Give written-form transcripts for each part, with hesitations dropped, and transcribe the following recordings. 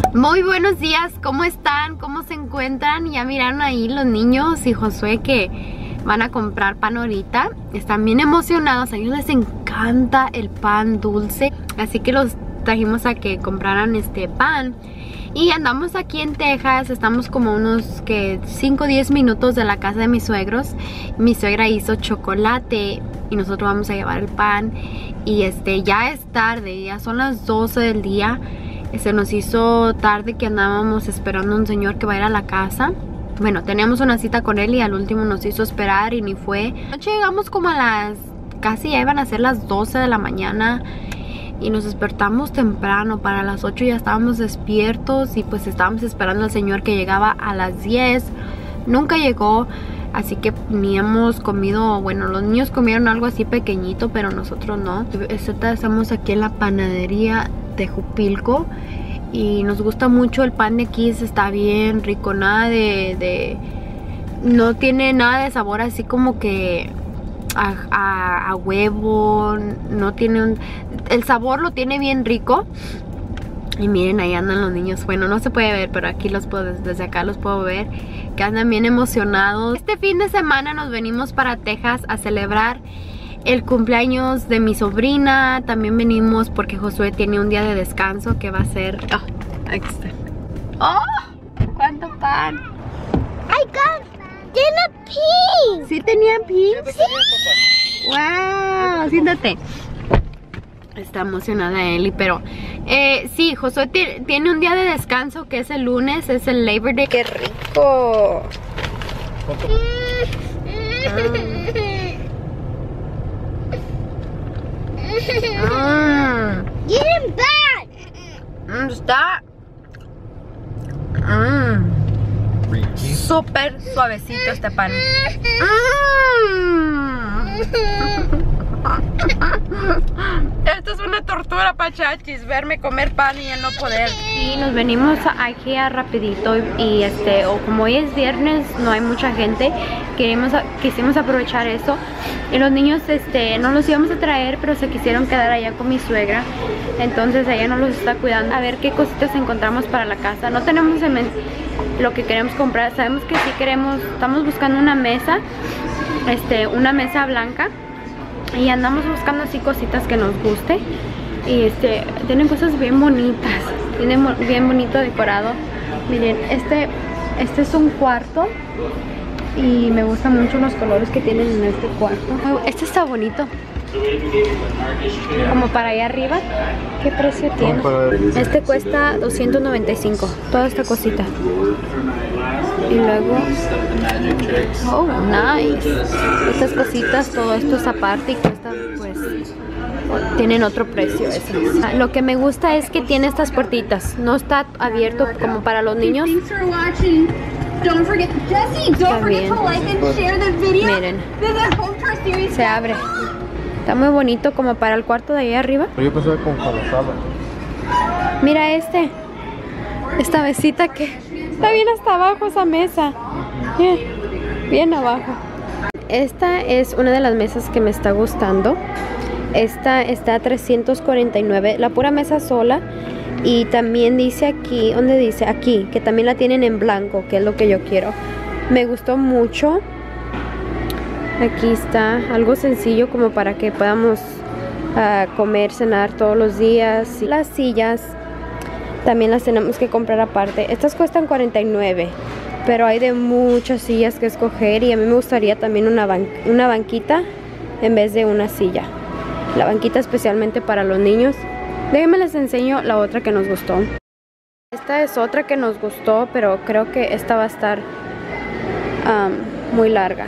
Muy buenos días, ¿cómo están? ¿Cómo se encuentran? Ya miraron ahí los niños y Josué que van a comprar pan ahorita. Están bien emocionados, a ellos les encanta el pan dulce. Así que los trajimos a que compraran este pan. Y andamos aquí en Texas, estamos como unos 5 o 10 minutos de la casa de mis suegros. Mi suegra hizo chocolate y nosotros vamos a llevar el pan. Y ya es tarde, ya son las 12 del día. Se nos hizo tarde que andábamos esperando a un señor que va a ir a la casa. Bueno, teníamos una cita con él y al último nos hizo esperar y ni fue. Anoche llegamos como a casi ya iban a ser las 12 de la mañana. Y nos despertamos temprano, para las 8 ya estábamos despiertos. Y pues estábamos esperando al señor que llegaba a las 10. Nunca llegó, así que ni hemos comido. Bueno, los niños comieron algo así pequeñito, pero nosotros no. Estamos aquí en la panadería de Jupilco y nos gusta mucho el pan de aquí. Está bien rico, nada no tiene nada de sabor así como que a huevo. No tiene el sabor lo tiene bien rico. Y miren, ahí andan los niños. Bueno, no se puede ver, pero aquí desde acá los puedo ver, que andan bien emocionados. Este fin de semana nos venimos para Texas a celebrar el cumpleaños de mi sobrina. También venimos porque Josué tiene un día de descanso que va a ser... Oh, aquí está. ¡Oh! ¡Cuánto pan! ¡Tiene pins! ¿Sí tenía pins? Sí. ¡Wow! Siéntate. Está emocionada Eli, pero sí, Josué tiene un día de descanso que es el lunes, es el Labor Day. ¡Qué rico! Get him back! Está súper suavecito este pan. Esto es una tortura, pachachis, verme comer pan y el no poder. Y nos venimos a IKEA rapidito y o como hoy es viernes, no hay mucha gente, quisimos aprovechar eso. Y los niños no los íbamos a traer, pero se quisieron quedar allá con mi suegra. Entonces ella nos los está cuidando. A ver qué cositas encontramos para la casa. No tenemos en mente lo que queremos comprar. Sabemos que sí estamos buscando una mesa, una mesa blanca. Y andamos buscando así cositas que nos guste. Y tienen cosas bien bonitas. Tiene bien bonito decorado. Miren, este es un cuarto. Y me gustan mucho los colores que tienen en este cuarto. Este está bonito. Como para allá arriba. ¿Qué precio tiene? Este cuesta $295. Toda esta cosita. Y luego... Oh, nice. Estas cositas, todo esto es aparte y cuesta, pues... Tienen otro precio esas. Lo que me gusta es que tiene estas puertitas. No está abierto como para los niños. Está bien. Miren, se abre. Está muy bonito como para el cuarto de ahí arriba. Yo pensaba como para la sala. Mira esta mesita que está bien hasta abajo, esa mesa. Bien abajo. Esta es una de las mesas que me está gustando. Esta está a $349, la pura mesa sola. Y también dice aquí, ¿dónde dice? Aquí, que también la tienen en blanco, que es lo que yo quiero. Me gustó mucho. Aquí está, algo sencillo como para que podamos comer, cenar todos los días. Las sillas también las tenemos que comprar aparte. Estas cuestan $49, pero hay de muchas sillas que escoger. Y a mí me gustaría también una banquita en vez de una silla. La banquita especialmente para los niños. Déjenme les enseño la otra que nos gustó. Esta es otra que nos gustó, pero creo que esta va a estar muy larga.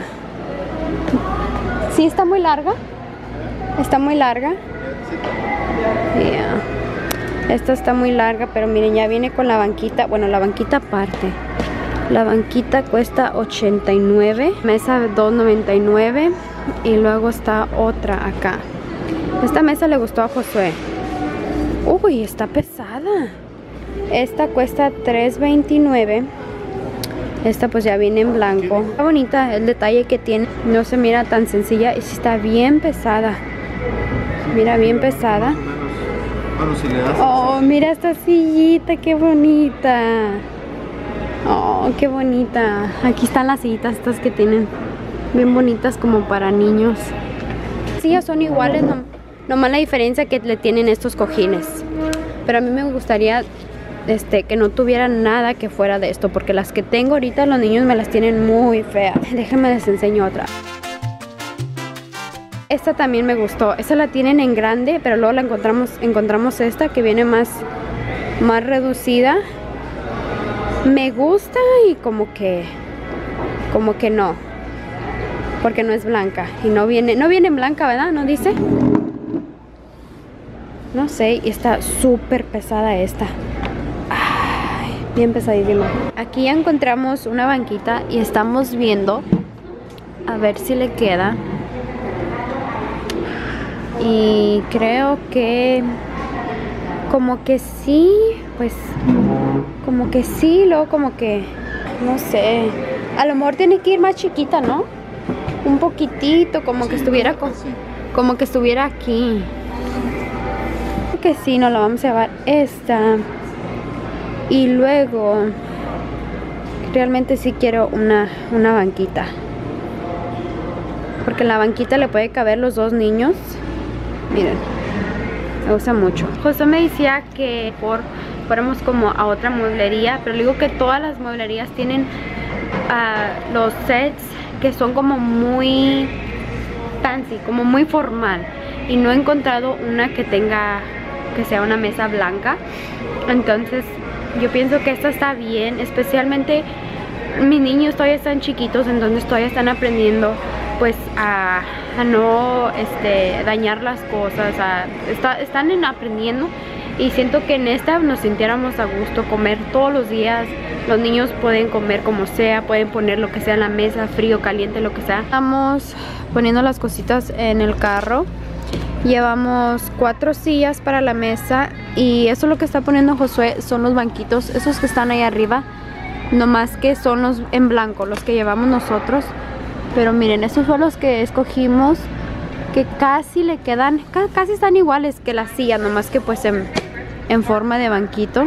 ¿Sí está muy larga? ¿Está muy larga? Yeah. Esta está muy larga, pero miren, ya viene con la banquita. Bueno, la banquita aparte. La banquita cuesta $89. Mesa $2.99. Y luego está otra acá. Esta mesa le gustó a Josué. Uy, está pesada. Esta cuesta $3.29. Esta pues ya viene en blanco. Está bonita el detalle que tiene. No se mira tan sencilla y sí está bien pesada. Mira, bien pesada. Bueno, si le das. Oh, mira esta sillita, qué bonita. Oh, qué bonita. Aquí están las sillitas estas que tienen bien bonitas como para niños. Sillas son iguales, nomás la diferencia que le tienen estos cojines. Pero a mí me gustaría que no tuviera nada que fuera de esto, porque las que tengo ahorita los niños me las tienen muy feas. Déjenme les enseño otra. Esta también me gustó. Esta la tienen en grande, pero luego la encontramos esta que viene más reducida. Me gusta y como que no, porque no es blanca y no viene en blanca, ¿verdad? ¿No dice? No sé, y está súper pesada esta. Ay, bien pesadísima. Aquí ya encontramos una banquita y estamos viendo a ver si le queda. Y creo que como que sí, pues como que sí, luego como que no sé, a lo mejor tiene que ir más chiquita, ¿no? Un poquitito, como que estuviera como que estuviera aquí. Creo que sí, nos la vamos a llevar esta. Y luego realmente sí quiero una banquita, porque en la banquita le puede caber los dos niños. Miren, me gusta mucho. José me decía que fuéramos como a otra mueblería, pero le digo que todas las mueblerías tienen los sets que son como muy fancy, como muy formal, y no he encontrado una que sea una mesa blanca. Entonces yo pienso que esta está bien, especialmente mis niños todavía están chiquitos, entonces todavía están aprendiendo pues a no dañar las cosas, están aprendiendo, y siento que en esta nos sintiéramos a gusto comer todos los días. Los niños pueden comer como sea, pueden poner lo que sea en la mesa, frío, caliente, lo que sea. Estamos poniendo las cositas en el carro. Llevamos 4 sillas para la mesa, y eso es lo que está poniendo Josué, son los banquitos, esos que están ahí arriba, nomás que son los en blanco, los que llevamos nosotros. Pero miren, estos son los que escogimos, que casi le quedan, casi están iguales que las sillas, nomás que pues en forma de banquito.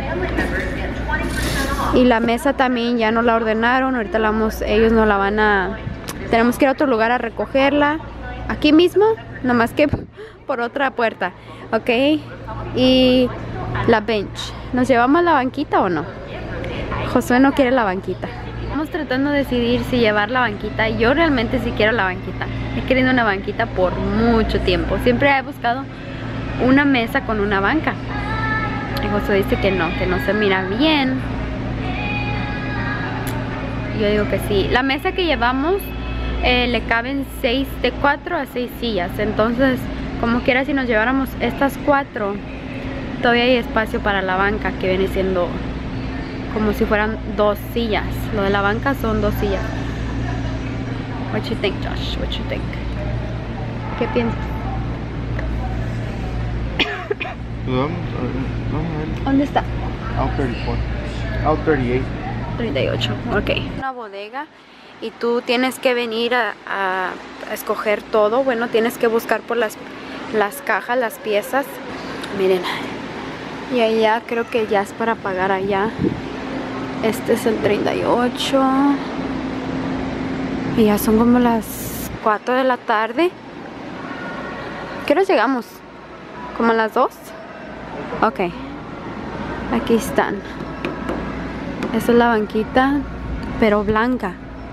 Y la mesa también ya no la ordenaron, ahorita ellos no la van a... Tenemos que ir a otro lugar a recogerla, aquí mismo, nomás que por otra puerta, ¿ok? Y la bench, ¿nos llevamos la banquita o no? Josué no quiere la banquita. Estamos tratando de decidir si llevar la banquita. Yo realmente sí quiero la banquita. He querido una banquita por mucho tiempo. Siempre he buscado una mesa con una banca. Y Josué dice que no se mira bien. Yo digo que sí. La mesa que llevamos le caben 4 a 6 sillas. Entonces, como quiera, si nos lleváramos estas 4, todavía hay espacio para la banca, que viene siendo como si fueran 2 sillas. Lo de la banca son 2 sillas. What you think, Josh? What you think? ¿Qué piensas? ¿Dónde está? Out 34. Out 38. 38, ok. Una bodega y tú tienes que venir a escoger todo. Bueno, tienes que buscar por las cajas, las piezas. Miren. Y allá creo que ya es para pagar allá. Este es el 38. Y ya son como las 4 de la tarde. ¿Qué hora llegamos? ¿Como a las 2? Ok. Aquí están. Esa es la banquita, pero blanca.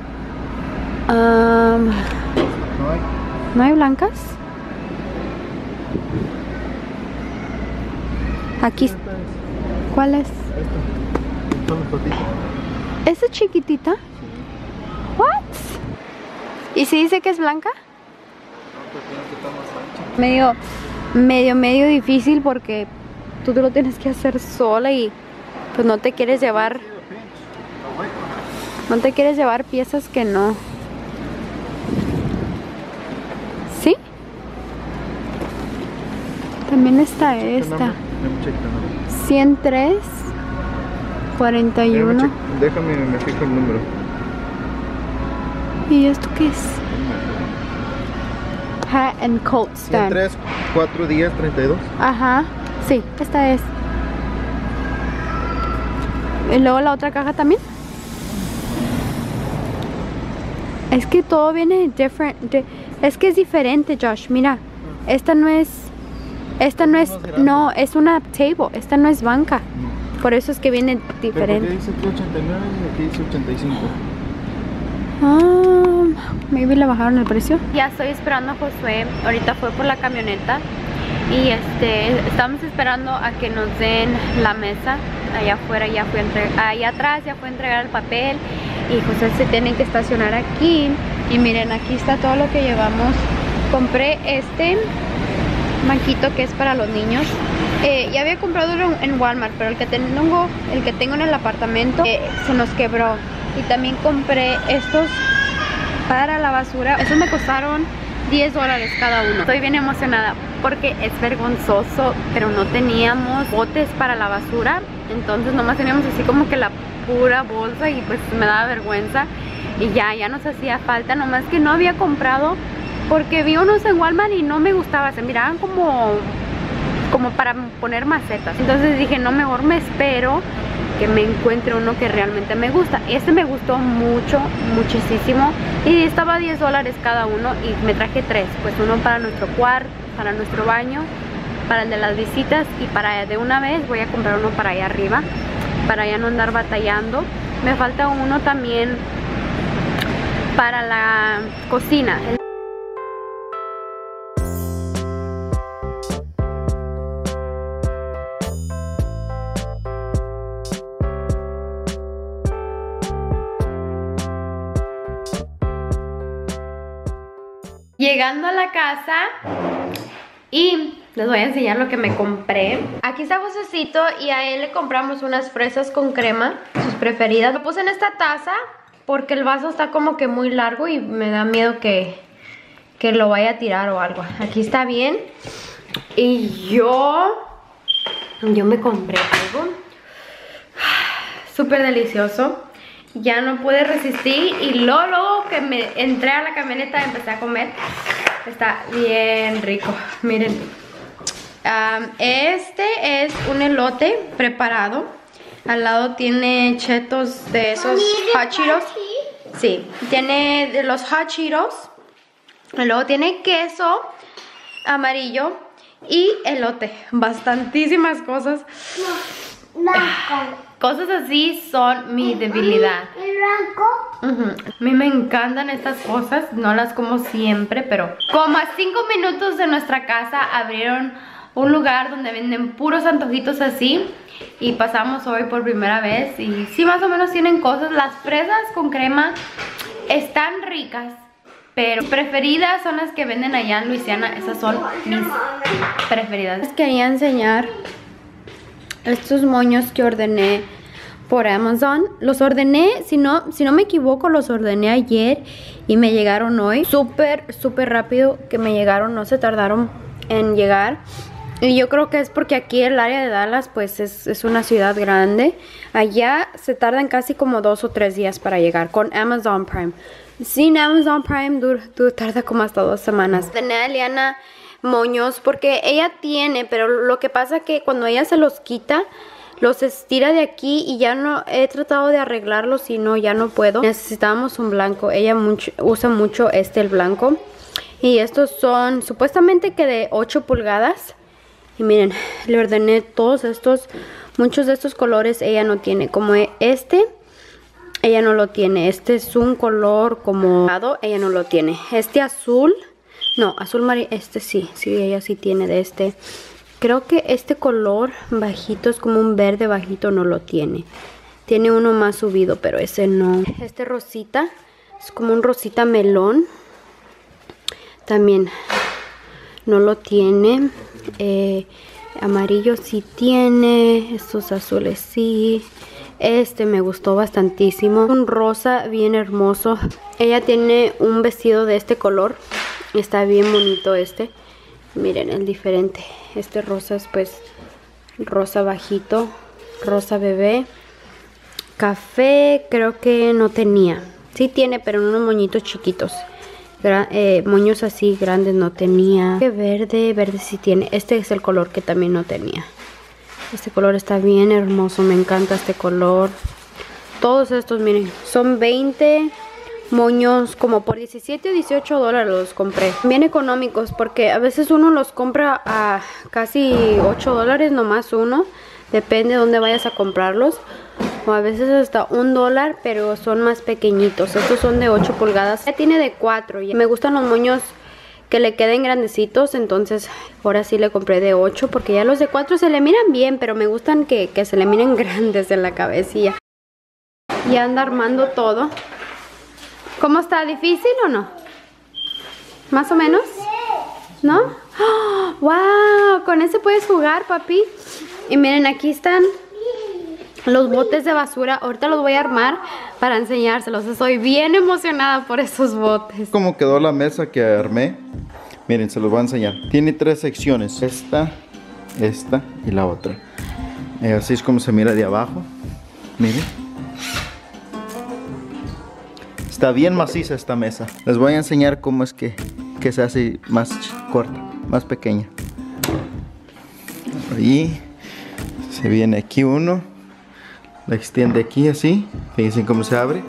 ¿No hay blancas? Aquí. ¿Cuál es? ¿Esa chiquitita? What? ¿Y si dice que es blanca? Medio difícil, porque tú te lo tienes que hacer sola y pues no te quieres llevar piezas que no. ¿Sí? También está esta. 103 41. Déjame, me fijo el número. ¿Y esto qué es? Hat and coat stand. 103 4 días 32. Ajá. Sí, esta es. Y luego la otra caja también. Es que todo viene diferente. Es que es diferente, Josh. Mira, esta no es, no, es una table. Esta no es banca. Por eso es que viene diferente. ¿Pero por qué dice aquí 89 y aquí dice 85? Maybe le bajaron el precio. Ya estoy esperando a Josué. Ahorita fue por la camioneta. Y estamos esperando a que nos den la mesa. Allá afuera ya fui a entregar, allá atrás ya fue a entregar el papel. Y José se tiene que estacionar aquí. Y miren, aquí está todo lo que llevamos. Compré este banquito que es para los niños. Ya había comprado uno en Walmart, pero el que tengo en el apartamento se nos quebró. Y también compré estos para la basura. Estos me costaron $10 cada uno. Estoy bien emocionada porque es vergonzoso, pero no teníamos botes para la basura. Entonces nomás teníamos así como que la pura bolsa y pues me daba vergüenza. Y ya nos hacía falta, nomás que no había comprado porque vi unos en Walmart y no me gustaba. Se miraban como para poner macetas. Entonces dije, no, mejor me espero que me encuentre uno que realmente me gusta. Este me gustó mucho, muchísimo. Y estaba $10 cada uno y me traje 3. Pues uno para nuestro cuarto, para nuestro baño, para el de las visitas y para de una vez voy a comprar uno para allá arriba, para ya no andar batallando. Me falta uno también para la cocina. Llegando a la casa y les voy a enseñar lo que me compré. Aquí está Josecito y a él le compramos unas fresas con crema, sus preferidas. Lo puse en esta taza porque el vaso está como que muy largo y me da miedo que lo vaya a tirar o algo. Aquí está bien. Y yo me compré algo súper delicioso. Ya no pude resistir y luego que me entré a la camioneta empecé a comer. Está bien rico, miren. Este es un elote preparado. Al lado tiene chetos de esos Hot Cheetos. Sí, tiene de los Hot Cheetos. Y luego tiene queso amarillo y elote. Bastantísimas cosas. Cosas así son mi debilidad. A mí me encantan estas cosas, no las como siempre, pero como a 5 minutos de nuestra casa abrieron un lugar donde venden puros antojitos así y pasamos hoy por primera vez y sí, más o menos tienen cosas. Las fresas con crema están ricas, pero preferidas son las que venden allá en Luisiana. Esas son mis preferidas. Les quería enseñar estos moños que ordené por Amazon. Los ordené, si no me equivoco, los ordené ayer y me llegaron hoy. Súper rápido que me llegaron, no se tardaron en llegar. Y yo creo que es porque aquí el área de Dallas pues es una ciudad grande. Allá se tardan casi como 2 o 3 días para llegar con Amazon Prime. Sin Amazon Prime tarda como hasta 2 semanas. Ordené a Eliana moños porque ella tiene, pero lo que pasa que cuando ella se los quita, los estira de aquí y ya no he tratado de arreglarlos y no, ya no puedo. Necesitábamos un blanco. Ella usa mucho el blanco. Y estos son supuestamente que de 8 pulgadas. Y miren, le ordené todos estos. Muchos de estos colores ella no tiene. Como ella no lo tiene. Este es un color como dorado, ella no lo tiene. Este azul, no, azul marino, sí, ella sí tiene de este. Creo que este color bajito es como un verde bajito, no lo tiene. Tiene uno más subido, pero ese no. Este rosita, es como un rosita melón. También no lo tiene. Amarillo sí tiene. Estos azules sí. Este me gustó bastantísimo. Un rosa bien hermoso. Ella tiene un vestido de este color. Está bien bonito este. Miren el diferente. Este rosa es pues rosa bajito. Rosa bebé. Café creo que no tenía. Sí tiene, pero en unos moñitos chiquitos. Moños así grandes no tenía. Verde sí tiene. Este es el color que también no tenía. Este color está bien hermoso, me encanta este color. Todos estos, miren, son 20 moños, como por 17 o 18 dólares los compré. Bien económicos, porque a veces uno los compra a casi 8 dólares, nomás uno. Depende de dónde vayas a comprarlos. O a veces hasta $1, pero son más pequeñitos. Estos son de 8 pulgadas. Ya tiene de 4. Me gustan los moños que le queden grandecitos, entonces ahora sí le compré de 8, porque ya los de 4 se le miran bien, pero me gustan que se le miren grandes en la cabecilla. Y anda armando todo. ¿Cómo está? ¿Difícil o no? ¿Más o menos? ¿No? ¡Oh! ¡Wow! Con ese puedes jugar, papi. Y miren, aquí están los botes de basura. Ahorita los voy a armar para enseñárselos. Estoy bien emocionada por esos botes. ¿Cómo quedó la mesa que armé? Miren, se los voy a enseñar. Tiene 3 secciones. Esta y la otra. Así es como se mira de abajo. Miren. Está bien maciza esta mesa. Les voy a enseñar cómo es que se hace más corta, más pequeña. Ahí se viene aquí uno. La extiende aquí así. Fíjense cómo se abre.